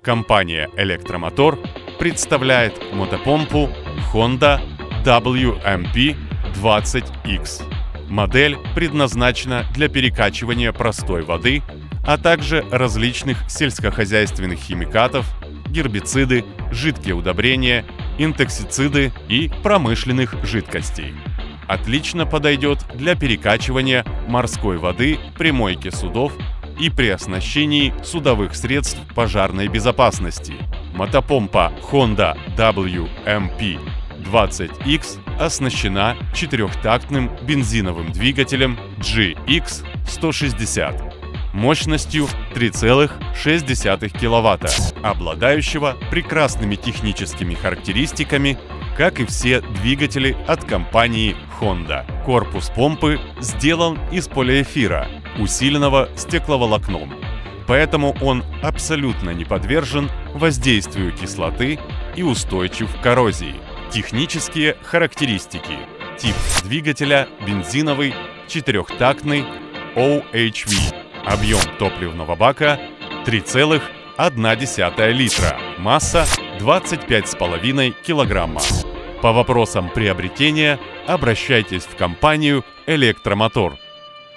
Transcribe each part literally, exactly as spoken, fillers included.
Компания «Электромотор» представляет мотопомпу Honda дабл ю эм пи двадцать икс. Модель предназначена для перекачивания простой воды, а также различных сельскохозяйственных химикатов, гербициды, жидкие удобрения, инсектициды и промышленных жидкостей. Отлично подойдет для перекачивания морской воды при мойке судов и при оснащении судовых средств пожарной безопасности. Мотопомпа Honda дабл ю эм пи двадцать икс оснащена четырехтактным бензиновым двигателем джи икс сто шестьдесят мощностью три целых шесть десятых киловатта, обладающего прекрасными техническими характеристиками, как и все двигатели от компании Honda. Корпус помпы сделан из полиэфира, усиленного стекловолокном, поэтому он абсолютно не подвержен воздействию кислоты и устойчив к коррозии. Технические характеристики. Тип двигателя бензиновый, четырехтактный, о эйч ви. Объем топливного бака три целых одна десятая литра. Масса двадцать пять с половиной килограмма. По вопросам приобретения обращайтесь в компанию «Электромотор».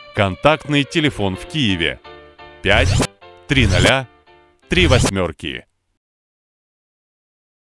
Контактный телефон в Киеве пять три ноль три восемь.